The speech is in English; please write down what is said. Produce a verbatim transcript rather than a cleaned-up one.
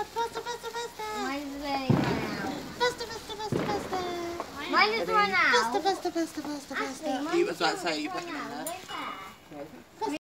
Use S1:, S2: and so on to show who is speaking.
S1: Faster, faster, faster.
S2: Mine is ready now.
S1: Faster, faster, faster, faster.
S2: Mine is run out.
S1: Faster, faster, faster, faster, faster.
S2: Actually,
S3: You was about to
S2: mine's
S3: say you
S2: run
S3: put them in
S2: out.
S3: there.
S2: Look there.